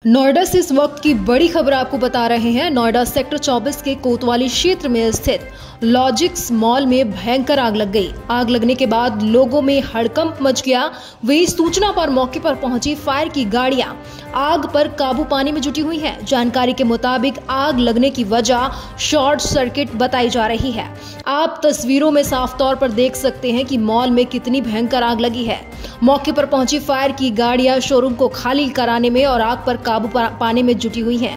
नोएडा से इस वक्त की बड़ी खबर आपको बता रहे हैं। नोएडा सेक्टर 24 के कोतवाली क्षेत्र में स्थित लॉजिक्स मॉल में भयंकर आग लग गई। आग लगने के बाद लोगों में हड़कंप मच गया। वही सूचना पर मौके पर पहुंची फायर की गाड़ियां आग पर काबू पाने में जुटी हुई हैं। जानकारी के मुताबिक आग लगने की वजह शॉर्ट सर्किट बताई जा रही है। आप तस्वीरों में साफ तौर पर देख सकते हैं कि मॉल में कितनी भयंकर आग लगी है। मौके पर पहुंची फायर की गाड़ियां शोरूम को खाली कराने में और आग पर काबू पाने में जुटी हुई हैं।